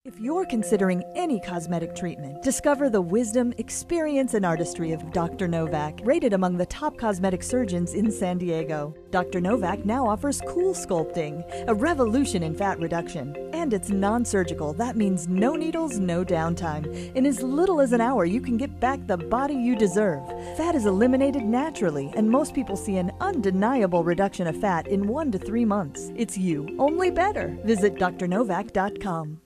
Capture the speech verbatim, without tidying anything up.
If you're considering any cosmetic treatment, discover the wisdom, experience, and artistry of Doctor Nowak, rated among the top cosmetic surgeons in San Diego. Doctor Nowak now offers CoolSculpting, a revolution in fat reduction. And it's non-surgical. That means no needles, no downtime. In as little as an hour, you can get back the body you deserve. Fat is eliminated naturally, and most people see an undeniable reduction of fat in one to three months. It's you, only better. Visit D R nowak dot com.